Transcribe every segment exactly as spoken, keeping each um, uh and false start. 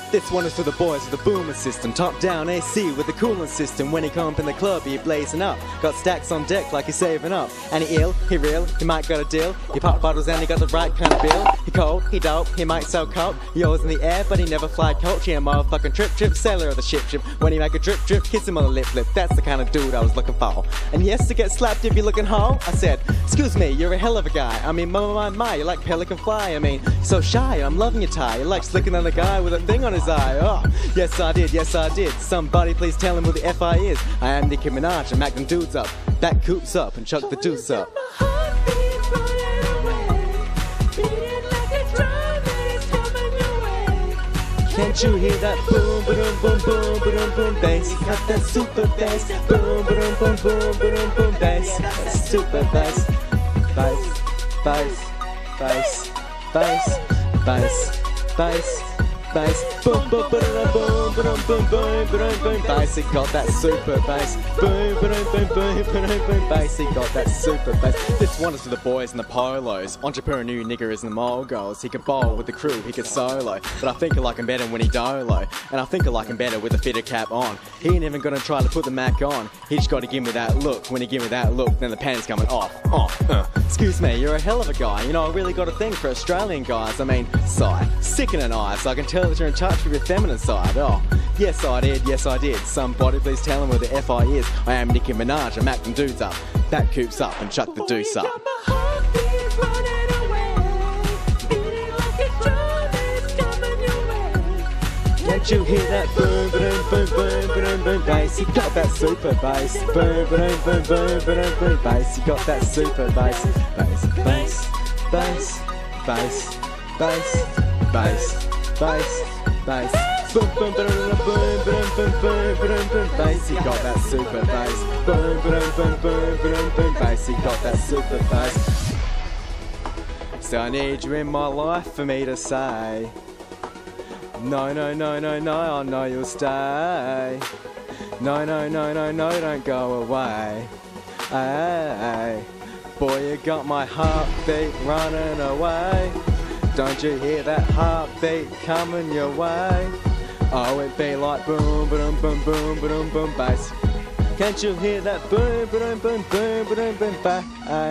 This one is for the boys with the boomer system. Top down A C with the cooling system. When he come up in the club, he blazing up. Got stacks on deck like he's saving up. And he ill, he real, he might got a deal. He pop bottles and he got the right kind of bill. He cold, he dope, he might sell coke. He always in the air, but he never fly coach. He a motherfucking trip trip, sailor of the ship ship. When he make a drip drip, kiss him on the lip lip. That's the kind of dude I was looking for. And yes, to get slapped if you looking ho. I said, excuse me, you're a hell of a guy. I mean, my my my, you're like pelican fly. I mean, you're so shy, I'm loving your tie. You're like slicking on a guy with a thing on his eye. Oh, yes I did, yes I did. Somebody please tell him who the F I is. I am Nicki Minaj, and Mac them dudes up. Back coops up and chuck the deuce up. Can't you hear that boom, boom, boom, boom, boom, boom bass? Got that super bass. Boom, boom, boom, boom, boom, boom bass. That super bass. Bass, bass, bass, bass, bass, bass, bass. Boom, boom, boom, boom, boom, boom, boom, boom, boom bass. He got that super bass. Boom, boom, boom, boom, boom, boom bass. He got that super bass. This one is for the boys in the polos. Entrepreneur new niggers and the moguls. He could bowl with the crew, he could solo. But I think I like him better when he dolo. And I think I like him better with a fitted cap on. He ain't even gonna try to put the Mac on. He just gotta give me that look. When he give me that look, then the panty's coming off. Oh, uh. Excuse me, you're a hell of a guy. You know, I really got a thing for Australian guys. I mean, sigh, sickening eyes. I can tell that you're in touch with your feminine side. Oh, yes I did, yes I did. Somebody please tell him where the F I is. I am Nicki Minaj, I Mac them dudes up. Back coops up and chuck the deuce up. Can't you hear that boom, boom, boom, boom, boom, boom bass? He got that super bass. Boom, boom, boom, boom, boom, boom bass. He got that super bass. Bass, bass, bass, bass, bass, bass, bass, bass. Boom, boom, boom, boom, boom, boom, boom, boom, boom bass. He got that super bass. Boom, boom, boom, boom, boom, boom bass. He got that super bass. So I need you in my life for me to say. No, no, no, no, no, I know you'll stay. No, no, no, no, no, don't go away. Hey, boy, you got my heartbeat running away. Don't you hear that heartbeat coming your way? Oh, it be like boom, boom, boom, boom, boom, boom bass. Can't you hear that boom, boom, boom, boom, boom, boom bass?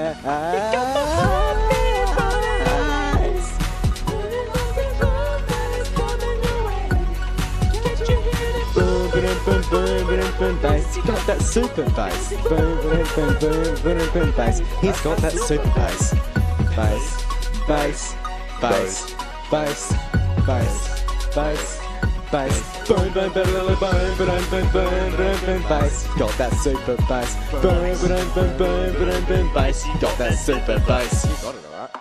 Boom, boom, boom, boom, bass. He got that super bass. Boom, boom, boom, boom, boom, boom, bass. He's got that super bass. Bass, bass, bass, bass, bass, bass, bass. Boom, boom, boom, boom, boom, boom, boom, boom, boom, boom, bass. Got that super bass. Boom, boom, boom, boom, boom, boom, bass. Got that super bass. You got it, alright.